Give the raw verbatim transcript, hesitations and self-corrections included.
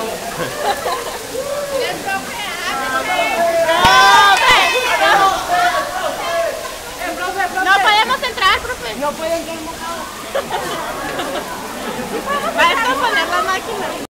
No podemos entrar, profe. No pueden entrar mojados. Va a poner la máquina.